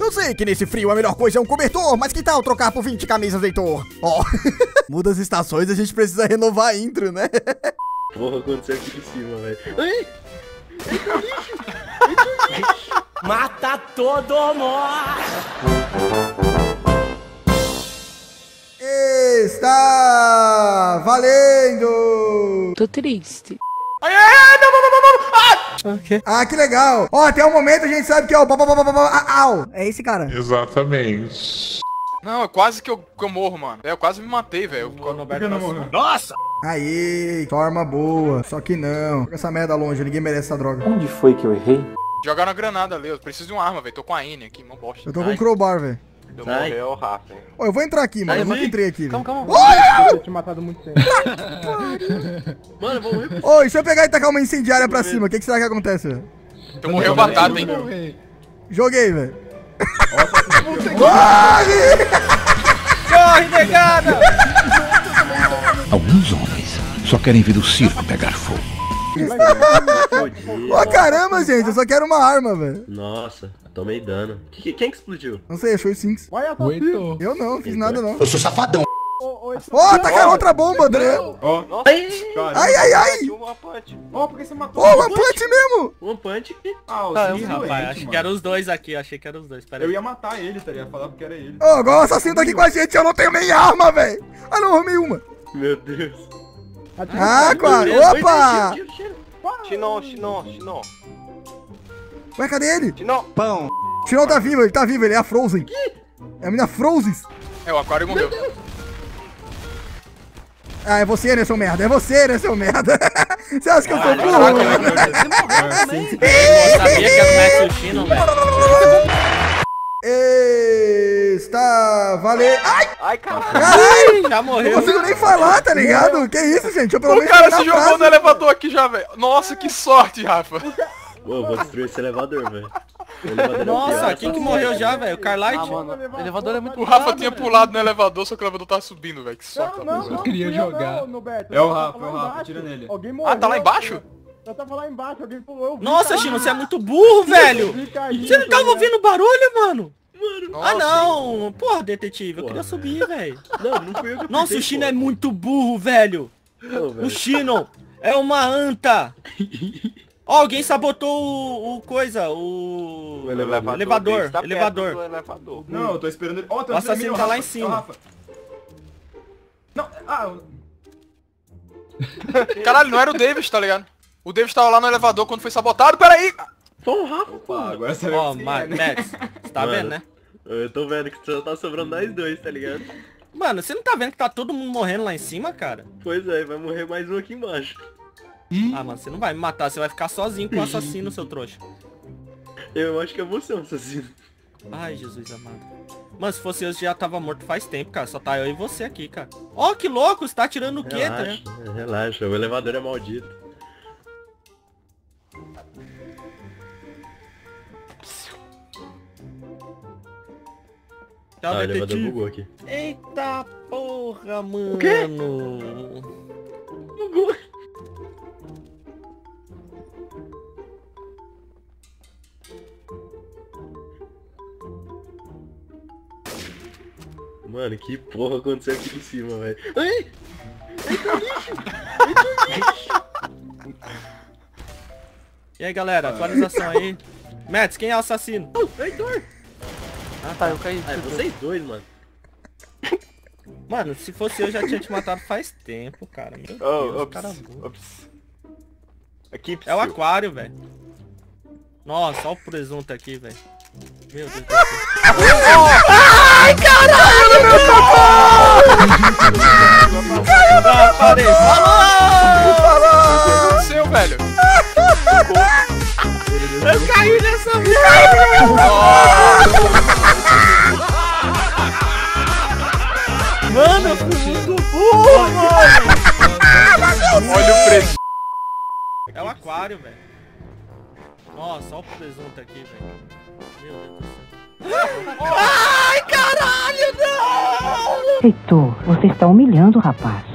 Eu sei que nesse frio a melhor coisa é um cobertor, mas que tal trocar por 20 camisas, Heitor? Ó, muda as estações, a gente precisa renovar a intro, né? Porra, aconteceu aqui em cima, velho. Ai! Mata todo mundo! Está valendo! Tô triste. Ah, que legal! Ó, até o momento a gente sabe que é o au. É esse cara. Exatamente. Não, é quase que eu morro, mano. Eu quase me matei, velho. Nossa! Aí, forma boa. Só que não. Joga essa merda longe, ninguém merece essa droga. Onde foi que eu errei? Jogaram a granada ali, eu preciso de uma arma, velho. Tô com a N aqui, mó bosta. Eu tô com um crowbar, velho. Morreu o Rafa, hein? Ó, eu vou entrar aqui, mano. Eu nunca entrei aqui, velho. Calma. Eu tinha matado muito tempo. Mano, vou morrer. Ô, e se eu pegar e tacar uma incendiária pra cima, o que será que acontece, velho? Tu morreu batata, hein? Joguei, velho. Corre, negada! Alguns homens só querem ver o circo pegar fogo. Ô, caramba, gente, eu só quero uma arma, velho. Nossa, tomei dano. Quem que explodiu? Não sei, achou os Sinks. Vai, assassino. Eu não fiz nada, não. Eu sou safadão. Ó, tacaram outra bomba, André. Ai. Ó, por que você matou? Ô, uma punch mesmo. One punch. Rapaz, acho que eram os dois aqui, achei que eram os dois. Pera Eu aí. ia matar ele, tá ligado? Falar porque era ele. Ô, agora o assassino tá aqui com a gente, eu não tenho nem arma, velho. Ah, não, arrumei uma. Meu Deus. Ah, quase. Opa. Chinon. Ué, cadê ele? Chinon. Chinon tá vivo, ele é a Frozen. É a mina Frozen. É, o aquário morreu. Ah, é você, né, seu merda? É você, né, seu merda? Você acha que eu sou burro? Eu sabia que era o Max Chino, velho. Está valendo. Ai, Caralho! Já não morreu. consigo nem falar, tá ligado? Que isso, gente? Eu pelo O menos cara terminar se a jogou frase. no elevador aqui já, velho. Nossa, que sorte, Rafa. Pô, vou destruir esse elevador, velho. O elevador é o Nossa, pior. quem que morreu já, velho? O Carlite? O elevador é muito O Rafa tinha pulado no elevador, só que o elevador tava subindo, velho. Que sorte. Não, queria jogar. É o Rafa, tira nele. Alguém morreu. Ah, tá lá embaixo? Eu tava lá embaixo, alguém pulou. eu vi, Nossa, cara. Chino, você é muito burro, velho. Vi caindo, Você não tava tá ligado? ouvindo barulho, mano? Nossa. Ah, não. Porra, detetive, eu Porra, queria subir, velho. Não fui eu que Nossa, apertei, o Chino pô. é muito burro, velho. Não, velho. O Chino é uma anta. Ó, alguém sabotou o coisa, o elevador. Não, eu tô esperando ele. Ó, O assassino tá lá em cima. Não, Caralho, não era o Davis, tá ligado? O Davis tava lá no elevador quando foi sabotado, peraí! Foi o Rafa, pô. agora você Ó, vai Max, você tá Mano. vendo, né? Eu tô vendo que só tá sobrando nós dois, tá ligado? Mano, você não tá vendo que tá todo mundo morrendo lá em cima, cara? Pois é, vai morrer mais um aqui embaixo. Ah, mano, você não vai me matar, você vai ficar sozinho com o assassino, seu trouxa. Eu acho que é você, um assassino. Ai, Jesus amado. Mano, se fosse eu, já tava morto faz tempo, cara. Só tá eu e você aqui, cara. Ó, que louco, você tá tirando o quê, tá? Relaxa, relaxa, o elevador é maldito. Tchau, O elevador detetive. bugou aqui. Eita porra, mano. quê? Bugou. Mano, que porra aconteceu aqui em cima, velho. Ai! E aí, galera, atualização aí. Mads, quem é o assassino? Heitor! Ah, tá, eu caí. Ah, é vocês dois, mano. Mano, se fosse eu, já tinha te matado faz tempo, cara. Meu Deus, cara burro. Aqui, É o aquário, velho. Nossa, olha o presunto aqui, velho. Meu Deus do céu. Ai, caralho, no meu cocô! Ah, parei. Falou! O que aconteceu, velho? Eu caí nessa merda! Mano, eu fui muito burro, mano! Olha o preço. É o aquário, velho. Nossa, olha o presunto aqui, velho. Meu Deus do céu. Ai, caralho, não! Heitor, você está humilhando o rapaz.